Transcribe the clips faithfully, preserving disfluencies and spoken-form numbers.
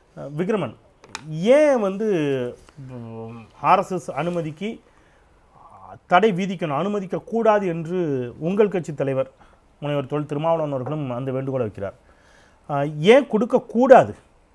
விக்ரமன், ஏன் வந்து ஆர்எஸ்எஸ் அனுமதிக்கு தடை விதிக்கணும், அனுமதிக்கக்கூடாது என்று உங்கள் கட்சி தலைவர் முனைவர் தொல் திருமாவளவன் அவர்களும் அந்த வேண்டுகோளை வைக்கிறார். ஏன் கொடுக்கக்கூடாது?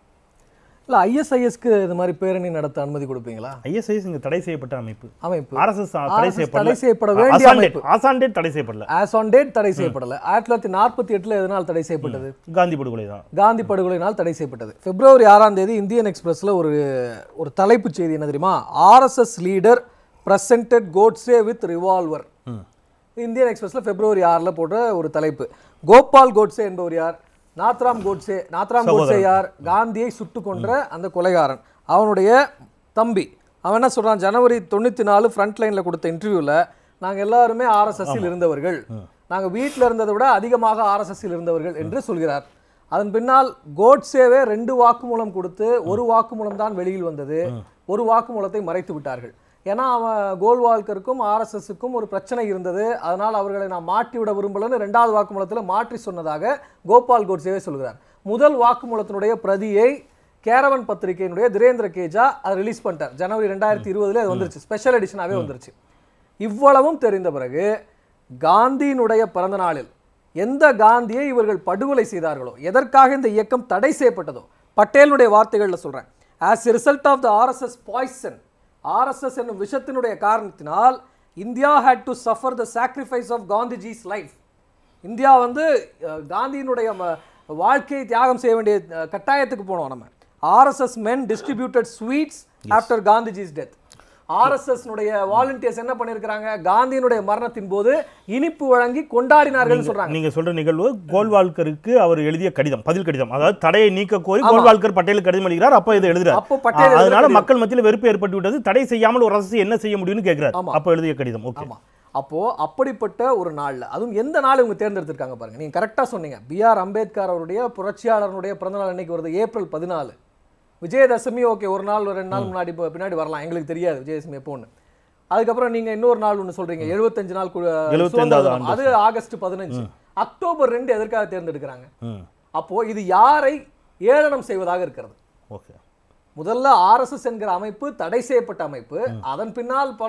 இல்லை, ஐஎஸ்ஐஎஸ்க்கு இது மாதிரி பேரணி நடத்த அனுமதி கொடுப்பீங்களா? ஐஎஸ்ஐஎஸ் இங்கே தடை செய்யப்பட்ட அமைப்பு. அமைப்பு ஆர்எஸ்எஸ் தடை தடை செய்யப்பட வேண்டிய அமைப்பு. ஆஸ் ஆன் டேட் தடை செய்யப்படல. ஆஸ் ஆன் டேட் தடை செய்யப்படல. ஆயிரத்தி தொள்ளாயிரத்தி நாற்பத்தி எட்டுல எதனால் தடை செய்யப்பட்டது? காந்தி படுகொலை தான். காந்தி படுகொலையினால் தடை செய்யப்பட்டது. பிப்ரவரி ஆறாம் தேதி இந்தியன் எக்ஸ்பிரஸ்ல ஒரு ஒரு தலைப்புச் செய்தி என்ன தெரியுமா? RSS leader presented Godse with revolver. Indian எக்ஸ்பிரஸ்ல பிப்ரவரி ஆறுல போட்ட ஒரு தலைப்பு. கோபால் கோட்ஸே என்பவர் யார்? நாத்ராம் கோட்ஸே. நாத்ராம் கோட்ஸே யார்? காந்தியை சுட்டு கொன்ற அந்த கொலைகாரன், அவனுடைய தம்பி. அவன் என்ன சொல்றான்? ஜனவரி தொண்ணூத்தி நாலு ஃப்ரண்ட் லைன்ல கொடுத்த இன்டர்வியூல, நாங்க எல்லாருமே ஆர்எஸ்எஸ்ஸில் இருந்தவர்கள், நாங்க வீட்டில் இருந்ததை விட அதிகமாக ஆர்எஸ்எஸ்ஸில் இருந்தவர்கள் என்று சொல்கிறார். அதன் பின்னால் கோட்ஸேவே ரெண்டு வாக்குமூலம் கொடுத்து ஒரு வாக்குமூலம் தான் வெளியில் வந்தது, ஒரு வாக்குமூலத்தை மறைத்து விட்டார்கள். ஏன்னா அவன் கோல்வால்கருக்கும் ஆர்எஸ்எஸ்ஸுக்கும் ஒரு பிரச்சனை இருந்தது, அதனால் அவர்களை நான் மாட்டி விட விரும்பலன்னு ரெண்டாவது வாக்குமூலத்தில் மாற்றி சொன்னதாக கோபால் கோட்ஸேவே சொல்கிறார். முதல் வாக்குமூலத்தினுடைய பிரதியை கேரவன் பத்திரிகையினுடைய திரேந்திர கேஜா அதை ரிலீஸ் பண்ணிட்டார். ஜனவரி ரெண்டாயிரத்தி இருபதுல அது வந்துருச்சு, ஸ்பெஷல் எடிஷனாகவே வந்துருச்சு. இவ்வளவும் தெரிந்த பிறகு காந்தியினுடைய பிறந்த நாளில் எந்த காந்தியை இவர்கள் படுகொலை செய்தார்களோ, எதற்காக இந்த இயக்கம் தடை செய்யப்பட்டதோ, பட்டேலுடைய வார்த்தைகளில் சொல்றேன், as a result of the RSS poison, RSS என்னும் விஷத்தினுடைய காரணத்தினால் India had to suffer the sacrifice of Gandhiji's life. India வந்து காந்தியினுடைய வாழ்க்கையை தியாகம் செய்ய வேண்டிய கட்டாயத்துக்கு போனோம். நம்ம RSS men distributed sweets after Gandhiji's death. RSS volunteers என்ன பண்ணிருக்காங்க? காந்தியினுடைய மரணத்தின் போது இனிப்பு வழங்கி கொண்டாடினார்கள் சொல்றாங்க. நீங்க சொல்ற நிகழ்வு கோல்வால்கருக்கு அவர் எழுதிய கடிதம், பதில் கடிதம், அதாவது தடையை நீக்க கோரி கோல்வால்கர் பட்டேலுக்கு கடிதம் எழுதுகிறார். அப்ப இதை எழுதுறார். அப்போ பட்டேல் அதனால மக்கள் மத்தியில் வெறுப்பு ஏற்பட்டு விட்டது, தடை செய்யாமல் ஒரு அரசு என்ன செய்ய முடியும்னு கேட்கிறார். அப்ப எழுதிய கடிதம். ஓகே. அப்போ அப்படிப்பட்ட ஒரு நாள்ல, அதுவும் எந்த நாள் இவங்க தேர்ந்தெடுத்திருக்காங்க பாருங்க. நீங்க கரெக்டா சொன்னீங்க. பி ஆர் அம்பேத்கர் அவருடைய புரட்சியாளருடைய பிறந்தநாள் அன்னைக்கு வருது, ஏப்ரல் பதினாலு. விஜயதசமி ஓகே, ஒரு நாள் ரெண்டு நாள் முன்னாடி பின்னாடி வரலாம், எங்களுக்கு தெரியாது விஜயதசமி எப்போன்னு. அதுக்கப்புறம் நீங்க இன்னொரு நாள் ஒன்று சொல்றீங்க, எழுபத்தஞ்சு நாள், அது ஆகஸ்ட் பதினஞ்சு. அக்டோபர் ரெண்டு எதற்காக தேர்ந்தெடுக்கிறாங்க? அப்போ இது யாரை ஏளனம் செய்வதாக இருக்கிறது? ஓகே, முதல்ல ஆர்எஸ்எஸ் என்கிற அமைப்பு தடை செய்யப்பட்ட அமைப்பு, அதன் பின்னால் பல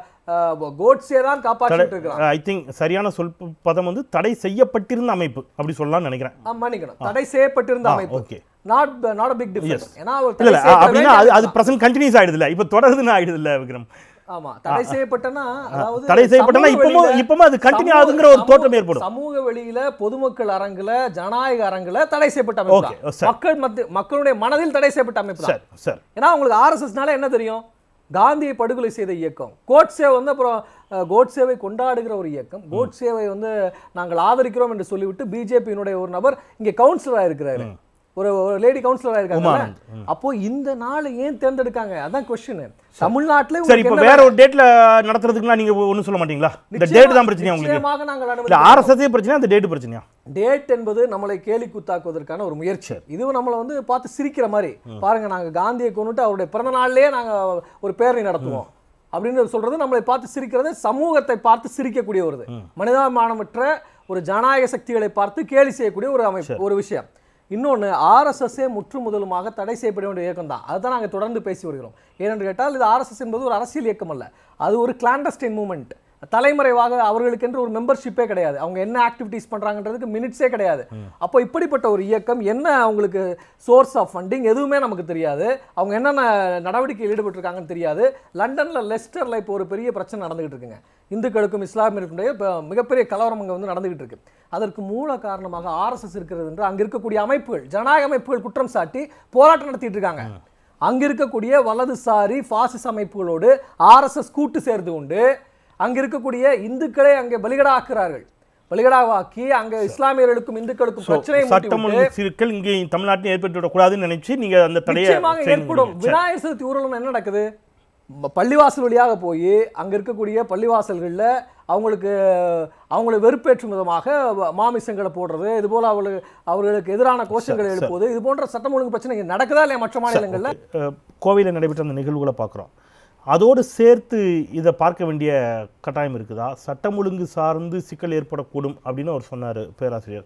கோட்ஸே தான் காப்பாற்றிட்டு இருக்காங்க. ஐ திங்க் சரியான சொல் பதம் வந்து தடை செய்யப்பட்டிருந்த அமைப்பு அப்படி சொல்லலாம் நினைக்கிறேன். மன்னிக்கணும், தடை செய்யப்பட்டிருந்த அமைப்பு. Okay, not not a big difference. ஏனா அப்படினா அது பிரசன்ட் கண்டினியூஸ் ஆயிடுதுல, இப்போ தொடர்ந்துன ஆயிடுதுல விக்ரம். ஆமா, தடை செய்யப்பட்டனா அதாவது தடை செய்யப்பட்டனா இப்போமோ இப்போமா அது கண்டினியூ ஆகுதுங்கற ஒரு தோற்றம் ஏற்படும். சமூக வெளியில, பொதுமக்கள் அரங்குல, ஜனநாயக அரங்குல தடை செய்யப்பட்ட அமைப்பு. மக்கள் மக்களுடைய மனதில் தடை செய்யப்பட்ட அமைப்பு. சார் சார் ஏனா உங்களுக்கு ஆர்எஸ்எஸ்னால என்ன தெரியும்? காந்தியை படுகொலை செய்த இயக்கம். கோட்ஸே வந்து அப்புறம் கோட்ஸேவை கொண்டாடுகிற ஒரு இயக்கம். கோட்ஸேவை வந்து நாங்கள் ஆதரிக்கிறோம் என்று சொல்லிவிட்டு பிஜேபியினுடைய ஒரு நபர் இங்கே கவுன்சிலராக இருக்கிறாரு, ஒரு லேடி கவுன்சிலரா இருக்காங்க. அப்போ இந்த நாளை ஏன் தேர்ந்தெடுக்காங்க? அதான் क्वेश्चन. தமிழ்நாட்டுல சரி, இப்போ வேற ஒரு டேட்ல நடத்துறதுக்குலாம் நீங்க ஒண்ணும் சொல்ல மாட்டீங்களா? இந்த டேட் தான் பிரச்சனையா உங்களுக்கு? நிச்சயமாக நாங்கள் அனுமதி. ஆர்எஸ்எஸ் பிரச்சனையா அந்த டேட் பிரச்சனையா? டேட் என்பது நம்மளை கேலி கூத்தாக்குவதற்கான ஒரு முயற்சி. இது நம்மள வந்து பார்த்து சிரிக்கிற மாதிரி. பாருங்க, நாங்க காந்தியை கொன்னுட்டு அவருடைய பிறந்த நாள்லயே நாங்க ஒரு பேரணி நடத்துவோம் அப்படின்னு சொல்றது நம்மளை பார்த்து சிரிக்கிறது, சமூகத்தை பார்த்து சிரிக்கக்கூடிய ஒரு மனிதாபிமானமற்ற ஒரு ஜனநாயக சக்திகளை பார்த்து கேலி செய்யக்கூடிய ஒரு அமைப்பு, ஒரு விஷயம். இன்னொன்று, ஆர்எஸ்எஸ்ஸே முற்று முதலுமாக தடை செய்யப்பட வேண்டிய இயக்கம் தான். அதுதான் நாங்கள் தொடர்ந்து பேசி வருகிறோம். ஏனென்று கேட்டால் இது ஆர்எஸ்எஸ் என்பது ஒரு அரசியல் இயக்கம் அல்ல, அது ஒரு கிளாண்டஸ்டைன் மூவ்மெண்ட். தலைமறைவாக அவர்களுக்கென்று ஒரு மெம்பர்ஷிப்பே கிடையாது, அவங்க என்ன ஆக்டிவிட்டீஸ் பண்றாங்கன்றதுக்கு மினிட்ஸே கிடையாது. அப்போ இப்படிப்பட்ட ஒரு இயக்கம் என்ன, அவங்களுக்கு சோர்ஸ் ஆஃப் ஃபண்டிங் எதுவுமே நமக்கு தெரியாது, அவங்க என்னென்ன நடவடிக்கையில் ஈடுபட்டிருக்காங்கன்னு தெரியாது. லண்டன்ல லெஸ்டர்ல இப்போ ஒரு பெரிய பிரச்சனை நடந்துகிட்டு இருக்குங்க, இந்துக்களுக்கும் இஸ்லாமியர்களுடைய மிகப்பெரிய கலவரம் அங்கே வந்து நடந்துகிட்டு இருக்கு. அதற்கு மூல காரணமாக ஆர்எஸ்எஸ் இருக்கிறது என்று அங்க இருக்கக்கூடிய அமைப்புகள், ஜனநாயக அமைப்புகள் குற்றம் சாட்டி போராட்டம் நடத்திட்டு இருக்காங்க. அங்க இருக்கக்கூடிய வலதுசாரி பாசிச அமைப்புகளோடு ஆர்எஸ்எஸ் கூட்டு சேர்ந்து கொண்டு அங்க இருக்கக்கூடிய இந்துக்களை அங்கே பலிகடாக்குறார்கள். பலிகடாவாக்கி அங்க இஸ்லாமியர்களுக்கும் இந்துக்களுக்கும் பிரச்சனை சிக்கல் இங்கே தமிழ்நாட்டில் ஏற்பட்டுவிடக்கூடாதுன்னு நினைச்சு நீங்க அந்த தடையை ஏற்படும். விநாயகர் சதுர்த்தி ஊர்வலம் என்ன நடக்குது? பள்ளிவாசல் வழியாக போய் அங்க இருக்கக்கூடிய பள்ளிவாசல்களில் அவங்களுக்கு அவங்களை வெறுப்பேற்றும் விதமாக மாமிசங்களை போடுறது, இது போல அவங்களுக்கு அவர்களுக்கு எதிரான கோஷங்களை எழுப்புவது, இது போன்ற சட்டம் ஒழுங்கு பிரச்சனை நடக்குதா இல்லையா மற்ற மாநிலங்களில்? கோவையில் நடைபெற்ற அந்த நிகழ்வுகளை பார்க்குறோம், அதோடு சேர்த்து இதை பார்க்க வேண்டிய கட்டாயம் இருக்குதா? சட்டம் ஒழுங்கு சார்ந்து சிக்கல் ஏற்படக்கூடும் அப்படின்னு அவர் சொன்னார் பேராசிரியர்.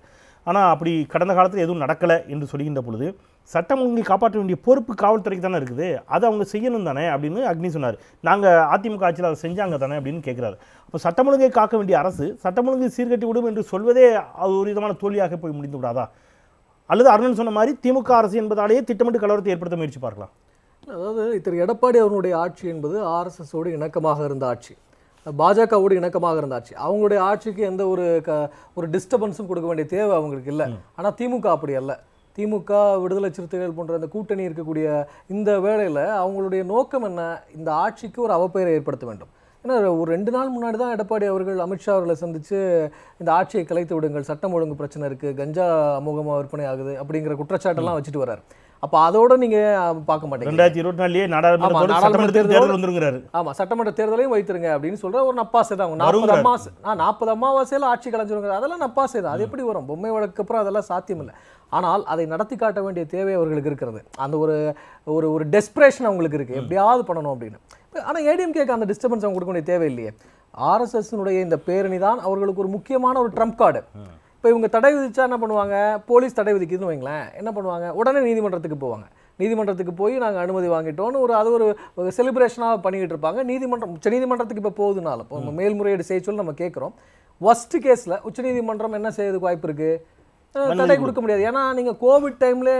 ஆனால் அப்படி கடந்த காலத்தில் எதுவும் நடக்கலை என்று சொல்கின்ற பொழுது சட்டம் ஒழுங்கை காப்பாற்ற வேண்டிய பொறுப்பு காவல்துறைக்கு தானே இருக்குது, அதை அவங்க செய்யணும் தானே அப்படின்னு அக்னி சொன்னார். நாங்கள் அதிமுக ஆட்சியில் அதை செஞ்சாங்க தானே அப்படின்னு கேட்குறாரு. அப்போ சட்டம் ஒழுங்கை காக்க வேண்டிய அரசு சட்டம் ஒழுங்கை சீர்கட்டி விடும் என்று சொல்வதே அது ஒரு விதமான தோல்வியாக போய் முடிந்து விடாதா? அல்லது அருணன் சொன்ன மாதிரி திமுக அரசு என்பதாலேயே திட்டமிட்டு கலவரத்தை ஏற்படுத்த முயற்சி பார்க்கலாம். அதாவது திரு எடப்பாடி அவர்களுடைய ஆட்சி என்பது ஆர்எஸ்எஸோடு இணக்கமாக இருந்த ஆட்சி, பாஜகவோடு இணக்கமாக இருந்த ஆட்சி. அவங்களுடைய ஆட்சிக்கு எந்த ஒரு க ஒரு டிஸ்டர்பன்ஸும் கொடுக்க வேண்டிய தேவை அவங்களுக்கு இல்லை. ஆனால் திமுக அப்படி அல்ல. திமுக விடுதலை சிறுத்தைகள் போன்ற அந்த கூட்டணி இருக்கக்கூடிய இந்த வேளையில் அவங்களுடைய நோக்கம் என்ன? இந்த ஆட்சிக்கு ஒரு அவப்பெயரை ஏற்படுத்த வேண்டும். ஏன்னா ஒரு ரெண்டு நாள் முன்னாடி தான் எடப்பாடி அவர்கள் அமித்ஷா அவர்களை சந்தித்து இந்த ஆட்சியை கலைத்து விடுங்கள், சட்டம் ஒழுங்கு பிரச்சனை இருக்குது, கஞ்சா அமோகமாக விற்பனை ஆகுது அப்படிங்கிற குற்றச்சாட்டெல்லாம் வச்சுட்டு வர்றாரு. அப்போ அதோட நீங்கள் பார்க்க மாட்டீங்க. ரெண்டாயிரத்தி இருபத்தி நாலுலேயே நாடாளுமன்ற தேர்தல் வந்துருங்கிறாரு. ஆமாம், சட்டமன்ற தேர்தலையும் வைத்திருங்க அப்படின்னு சொல்கிற ஒரு நப்பாசை தான். நாற்பது அமாவாசை ஆ நாற்பது அமாவாசையில் ஆட்சி கலைஞ்சிருங்கிற அதெல்லாம் நப்பாசை தான். அது எப்படி வரும்? பொம்மை வழக்கு அப்புறம் அதெல்லாம் சாத்தியம் இல்லை. ஆனால் அதை நடத்தி காட்ட வேண்டிய தேவை அவர்களுக்கு இருக்கிறது. அந்த ஒரு ஒரு ஒரு டெஸ்பிரேஷன் அவங்களுக்கு இருக்குது, எப்படியாவது பண்ணணும் அப்படின்னு. ஆனால் ஏடிஎம்கேக்கு அந்த டிஸ்டர்பன்ஸ் அவங்க கொடுக்க வேண்டிய தேவை இல்லையே. ஆர்எஸ்எஸ்னுடைய இந்த பேரணி தான் அவர்களுக்கு ஒரு முக்கியமான ஒரு ட்ரம்ப் கார்டு. இப்போ இவங்க தடை விதிச்சா என்ன பண்ணுவாங்க? போலீஸ் தடை விதிக்குதுன்னு வைங்களேன், என்ன பண்ணுவாங்க? உடனே நீதிமன்றத்துக்கு போவாங்க. நீதிமன்றத்துக்கு போய் நாங்கள் அனுமதி வாங்கிட்டோன்னு ஒரு அது ஒரு செலிப்ரேஷனாக பண்ணிக்கிட்டு இருப்பாங்க. நீதிமன்றம் உச்ச நீதிமன்றத்துக்கு இப்போ போகுதுனால இப்போ நம்ம மேல்முறையீடு செய்ய சொல்லி நம்ம கேட்குறோம். ஒஸ்ட் கேஸில் உச்சநீதிமன்றம் என்ன செய்யறதுக்கு வாய்ப்பு இருக்குது? தடை கொடுக்க முடியாது. ஏன்னா நீங்கள் கோவிட் டைம்லேயே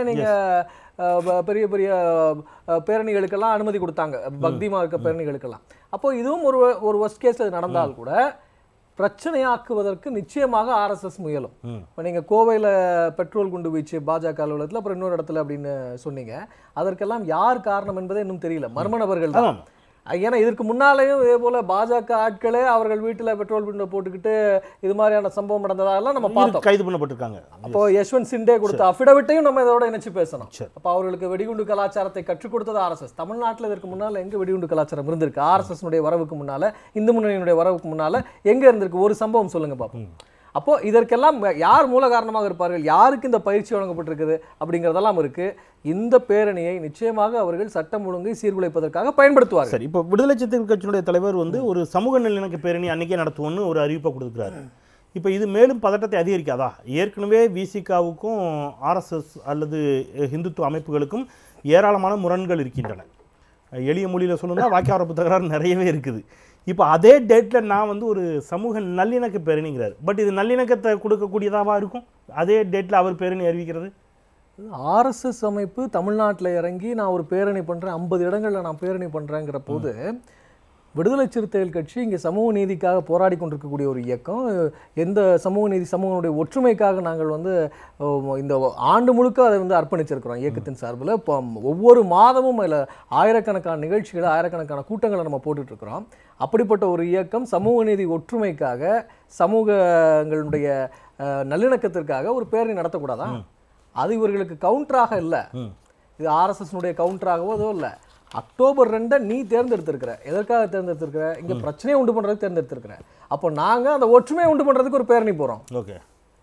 நீங்கள் பெரிய பெரிய பேரணிகளுக்கெல்லாம் அனுமதி கொடுத்தாங்க, பக்திமா இருக்க பேரணிகளுக்கெல்லாம். அப்போ இதுவும் ஒரு ஒரு ஒஸ்ட் கேஸில் நடந்தால் கூட பிரச்சனையாக்குவதற்கு நிச்சயமாக ஆர்எஸ்எஸ் முயலும். இப்போ நீங்கள் கோவையில் பெட்ரோல் குண்டு வீச்சு பாஜக அலுவலகத்தில், அப்புறம் இன்னொரு இடத்துல அப்படின்னு சொன்னீங்க. அதற்கெல்லாம் யார் காரணம் என்பதே இன்னும் தெரியல. மர்ம நபர்கள் தான். ஏன்னா இதற்கு முன்னாலேயும் இதே போல பாஜக ஆட்களே அவர்கள் வீட்டில் பெட்ரோல் குண்டை போட்டுக்கிட்டு இது மாதிரியான சம்பவம் நடந்ததெல்லாம் நம்ம பார்த்தோம், கைது பண்ணப்பட்டிருக்காங்க. அப்போ யஷ்வந்த் சிண்டே கொடுத்த அஃபிடவிட்டையும் நம்ம இதோட இணைச்சு பேசணும். அப்போ அவர்களுக்கு வெடிகுண்டு கலாச்சாரத்தை கற்றுக் கொடுத்தது ஆர்எஸ்எஸ். தமிழ்நாட்டில் இதற்கு முன்னால் எங்கே வெடிகுண்டு கலாச்சாரம் இருந்திருக்கு? ஆர்எஸ்எஸ்னுடைய வரவுக்கு முன்னால, இந்து முன்னணியினுடைய வரவுக்கு முன்னால எங்கே இருந்திருக்கு? ஒரு சம்பவம் சொல்லுங்க பார்ப்போம். அப்போ இதற்கெல்லாம் யார் மூல காரணமாக இருப்பார்கள்? யாருக்கு இந்த பயிற்சி வழங்கப்பட்டிருக்குது அப்படிங்கிறதெல்லாம் இருக்கு. இந்த பேரணியை நிச்சயமாக அவர்கள் சட்டம் ஒழுங்கை சீர்குலைப்பதற்காக பயன்படுத்துவார்கள். சரி, இப்போ விடுதலை சிறுத்தைகள் கட்சியினுடைய தலைவர் வந்து ஒரு சமூக நல்லிணக்க பேரணி அன்னைக்கே நடத்துவோம்னு ஒரு அறிவிப்பை கொடுக்குறாரு. இப்போ இது மேலும் பதட்டத்தை அதிகரிக்காதா? ஏற்கனவே விசிகாவுக்கும் ஆர்எஸ்எஸ் அல்லது இந்துத்துவ அமைப்புகளுக்கும் ஏராளமான முரண்கள் இருக்கின்றன. எளிய மொழியில் சொல்லணும்னா வாக்கியாரப்பு தகராறு நிறையவே இருக்குது. இப்போ அதே டேட்டில் நான் வந்து ஒரு சமூக நல்லிணக்க பேரணிங்கிறார். பட் இது நல்லிணக்கத்தை கொடுக்கக்கூடியதாவா இருக்கும் அதே டேட்டில் அவர் பேரணி அறிவிக்கிறது? ஆர்எஸ்எஸ் அமைப்பு தமிழ்நாட்டில் இறங்கி நான் ஒரு பேரணி பண்ணுறேன், ஐம்பது இடங்களில் நான் பேரணி பண்ணுறேங்கிற போது விடுதலை சிறுத்தைகள் கட்சி இங்கே சமூக நீதிக்காக போராடி கொண்டிருக்கக்கூடிய ஒரு இயக்கம். எந்த சமூக நீதி சமூகனுடைய ஒற்றுமைக்காக நாங்கள் வந்து இந்த ஆண்டு முழுக்க அதை வந்து அர்ப்பணிச்சிருக்கிறோம் இயக்கத்தின் சார்பில். இப்போ ஒவ்வொரு மாதமும் அதில் ஆயிரக்கணக்கான நிகழ்ச்சிகளை ஆயிரக்கணக்கான கூட்டங்களை நம்ம போட்டுட்ருக்குறோம். அப்படிப்பட்ட ஒரு இயக்கம் சமூக நீதி ஒற்றுமைக்காக சமூகங்களுடைய நல்லிணக்கத்திற்காக ஒரு பேரணி நடத்தக்கூடாதா? அது இவர்களுக்கு கவுண்டராக இல்லை, இது ஆர்எஸ்எஸ்னுடைய கவுண்டராகவோ அதோ இல்லை. அக்டோபர் ரெண்டை நீ தேர்ந்தெடுத்திருக்கிற, எதற்காக தேர்ந்தெடுத்திருக்கிற? இங்கே பிரச்சனையை உண்டு பண்ணுறதுக்கு தேர்ந்தெடுத்திருக்கிற. அப்போ நாங்கள் அந்த ஒற்றுமையை உண்டு பண்ணுறதுக்கு ஒரு பேரணி போகிறோம். ஓகே,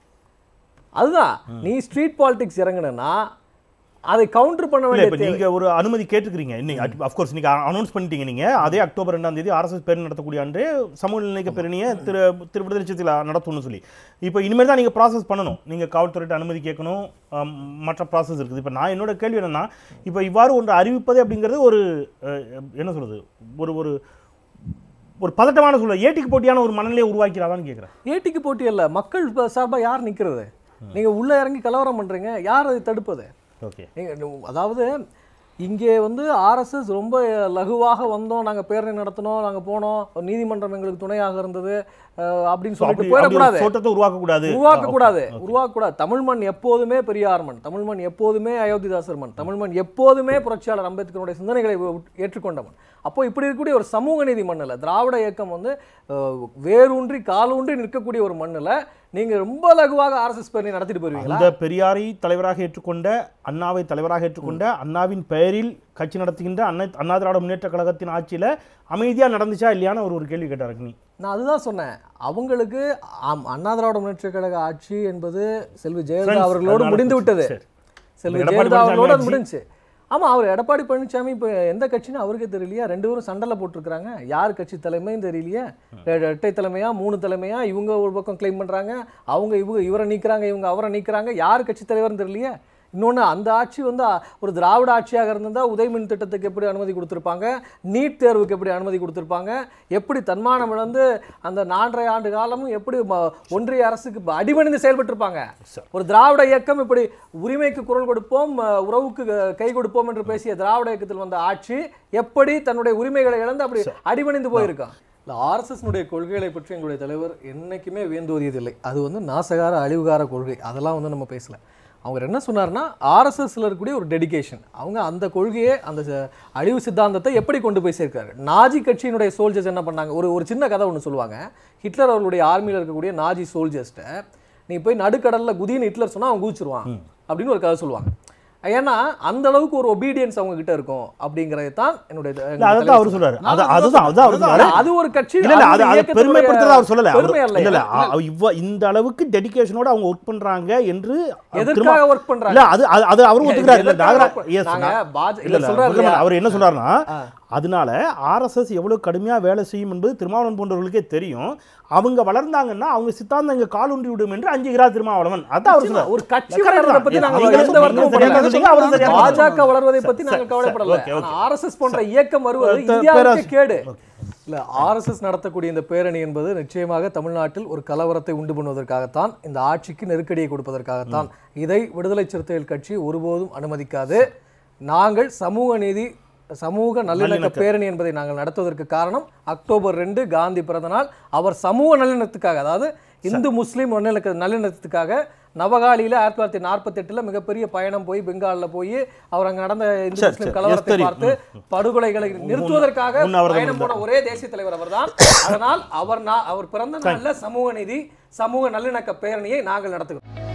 அதுதான். நீ ஸ்ட்ரீட் பாலிடிக்ஸ் இறங்குனா அதை கவுண்டர் பண்ண வேண்டிய. நீங்க ஒரு அனுமதி கேட்டுக்கிறீங்க இன்னைக்கு, அஃப்கோர்ஸ் இன்னைக்கு அனௌன்ஸ் பண்ணிட்டீங்க. நீங்க அதே அக்டோபர் ரெண்டாம் தேதி ஆர்எஸ்எஸ் பேரணி நடத்தக்கூடிய அன்றே சமூக நிலைக்க பேரணியை திரு திரு விடுதலை சிறுத்தைகள் நடத்தணும்னு சொல்லி இப்போ இனிமேல் தான் நீங்கள் ப்ராசஸ் பண்ணணும். நீங்கள் காவல்துறையிட்ட அனுமதி கேட்கணும், மற்ற ப்ராசஸ் இருக்குது. இப்போ நான் என்னோட கேள்வி என்னன்னா, இப்போ இவ்வாறு ஒன்று அறிவிப்பது அப்படிங்கிறது ஒரு என்ன சொல்றது, ஒரு ஒரு ஒரு பதட்டமான சூழல், ஏட்டிக்கு போட்டியான ஒரு மனநிலையை உருவாக்கிறாதான்னு கேட்குறேன். ஏட்டிக்கு போட்டி இல்லை, மக்கள் சார்பாக யார் நிற்கிறது? நீங்கள் உள்ளே இறங்கி கலவரம் பண்ணுறீங்க, யார் அதை தடுப்பது? ஓகே, அதாவது இங்கே வந்து ஆர்எஸ்எஸ் ரொம்ப லகுவாக வந்தோம், நாங்கள் பேரணி நடத்தினோம், நாங்கள் போனோம், நீதிமன்றம் எங்களுக்கு துணையாக இருந்தது அப்படின்னு சொல்லிட்டு போயிடக்கூடாது, உருவாக்கக்கூடாது உருவாக்கக்கூடாது உருவாக்கக்கூடாது தமிழ் மண் எப்போதுமே பெரியார் மண், தமிழ் மண் எப்போதுமே அயோத்திதாசர் மண், தமிழ் மண் எப்போதுமே புரட்சியாளர் அம்பேத்கருடைய சிந்தனைகளை ஏற்றுக்கொண்ட மண். அப்போ இப்படி இருக்கக்கூடிய ஒரு சமூக நீதி மண்ணில் திராவிட இயக்கம் வந்து வேரூன்றி காலூன்றி நிற்கக்கூடிய ஒரு மண்ணில் நீங்கள் ரொம்ப லகுவாக ஆர்எஸ்எஸ் பேரணி நடத்திட்டு போயிருவீங்களா? அந்த பெரியாரை தலைவராக ஏற்றுக்கொண்ட, அண்ணாவை தலைவராக ஏற்றுக்கொண்ட, அண்ணாவின் பெயரில் கட்சி நடத்துகின்ற அண்ணா அண்ணா திராவிட முன்னேற்ற கழகத்தின் ஆட்சியில் அமைதியாக நடந்துச்சா இல்லையான்னு ஒரு ஒரு கேள்வி கேட்டார் நீ. நான் அதுதான் சொன்னேன். அவங்களுக்கு அண்ணா திராவிட முன்னேற்ற கழக ஆட்சி என்பது செல்வி ஜெயலலிதா அவர்களோடு முடிந்து விட்டது, செல்வி ஜெயலலிதா அவர்களோடு அது முடிஞ்சு. ஆமா, அவர் எடப்பாடி பழனிசாமி இப்போ எந்த கட்சின்னு அவருக்கே தெரியலையா? ரெண்டு பேரும் சண்டையில் போட்டிருக்கிறாங்க. யார் கட்சி தலைமைன்னு தெரியலையா? இரட்டை தலைமையா மூணு தலைமையா? இவங்க ஒரு பக்கம் கிளைம் பண்றாங்க, அவங்க இவங்க இவரை நீக்கிறாங்க, இவங்க அவரை நீக்கிறாங்க. யார் கட்சி தலைவர்னு தெரியலையா? இன்னொன்று, அந்த ஆட்சி வந்து ஒரு திராவிட ஆட்சியாக இருந்திருந்தால் உதயமின் திட்டத்துக்கு எப்படி அனுமதி கொடுத்துருப்பாங்க, நீட் தேர்வுக்கு எப்படி அனுமதி கொடுத்துருப்பாங்க, எப்படி தன்மானம் இழந்து அந்த நான்கரை ஆண்டு காலமும் எப்படி ஒன்றிய அரசுக்கு அடிபணிந்து செயல்பட்டிருப்பாங்க. ஒரு திராவிட இயக்கம் இப்படி உரிமைக்கு குரல் கொடுப்போம், உறவுக்கு கை கொடுப்போம் என்று பேசிய திராவிட இயக்கத்தில் வந்த ஆட்சி எப்படி தன்னுடைய உரிமைகளை இழந்து அப்படி அடிபணிந்து போயிருக்கான். இல்லை, ஆர்எஸ்எஸ்னுடைய கொள்கைகளை பற்றி எங்களுடைய தலைவர் என்றைக்குமே வேந்தோதியதில்லை. அது வந்து நாசகார அழிவுகார கொள்கை, அதெல்லாம் வந்து நம்ம பேசல. அவர் என்ன சொன்னார்னா, ஆர்எஸ்எஸ்ல இருக்கக்கூடிய ஒரு டெடிகேஷன், அவங்க அந்த கொள்கையை அந்த அழிவு சித்தாந்தத்தை எப்படி கொண்டு போய் சேர்க்காரு. நாஜி கட்சியினுடைய சோல்ஜர்ஸ் என்ன பண்ணாங்க, ஒரு ஒரு சின்ன கதை ஒன்று சொல்லுவாங்க. ஹிட்லர் அவர்களுடைய ஆர்மியில் இருக்கக்கூடிய நாஜி சோல்ஜர்ஸ்ட்டை நீ போய் நடுக்கடலில் குதின்னு ஹிட்லர் சொன்னால் அவன் குதிச்சிருவான் அப்படின்னு ஒரு கதை சொல்லுவாங்க. ஏன்னா அந்த அளவுக்கு ஒரு ஒபீடியன்ஸ் அவங்க கிட்ட இருக்கும் அப்படிங்கறது தான் என்னுடைய அதான் அவர் சொல்றாரு. அது அதுதான் அதான் அவர் சொல்றாரு. அது ஒரு கட்சி இல்ல இல்ல அது அது பெருமைப்படுத்துறத அவர் சொல்லல. இல்ல இல்ல இவ்வ இந்த அளவுக்கு டெடிகேஷனோட அவங்க வர்க் பண்றாங்க என்று எதற்காக வர்க் பண்றாங்க இல்ல அது அது அவர் ஒத்துக்கிறார். இல்ல நாகராஜ் இல்ல சொல்றாரு. அவர் என்ன சொல்றாருன்னா, அதனால ஆர்எஸ்எஸ் எவ்வளவு கடுமையா வேலை செய்யும் என்பது திருமாவளவன் போன்றவர்களுக்கே தெரியும். அவங்க வளர்ந்தாங்கன்னா அவங்க சித்தாந்தம் இங்க கால் ஊன்றி விடும் என்று அஞ்சுகிறார் திருமாவளவன். அதான் அவர் சொல்றாரு. ஒரு கட்சி வளர்றத பத்தி நாங்க எந்த வர்க்கம் பாஜக வளர்வதை பத்தி நாங்க கவலைப்படல. ஆர்எஸ்எஸ் போன்ற இயக்கம் வருவது இந்தியாவுக்கு கேடு. இல்ல, ஆர்எஸ்எஸ் நடத்தக்கூடிய இந்த பேரணி என்பது நிச்சயமாக தமிழ்நாட்டில் ஒரு கலவரத்தை உண்டு பண்ணுவதற்காகத்தான், இந்த ஆட்சிக்கு நெருக்கடியை கொடுப்பதற்காகத்தான். இதை விடுதலை சிறுத்தைகள் கட்சி ஒருபோதும் அனுமதிக்காது. நாங்கள் சமூக நீதி சமூக நல்லிணக்க பேரணி என்பதை நாங்கள் நடத்துவதற்கு காரணம், அக்டோபர் ரெண்டு காந்தி பிறந்த நாள். அவர் சமூக நல்லிணத்துக்காக, அதாவது இந்து முஸ்லீம் நல்லிணக்க நல்லிணத்துக்காக நவகாலியில் ஆயிரத்தி தொள்ளாயிரத்தி நாற்பத்தி எட்டுல மிகப்பெரிய பயணம் போய் பெங்காலில் போய் அவர் அங்கே நடந்த இந்து முஸ்லீம் கலவரத்தை பார்த்து படுகொலைகளை நிறுத்துவதற்காக பயணம் போன ஒரே தேசிய தலைவர் அவர் தான். அதனால் அவர் அவர் பிறந்த நாளில் சமூக நீதி சமூக நல்லிணக்க பேரணியை நாங்கள் நடத்துகிறோம்.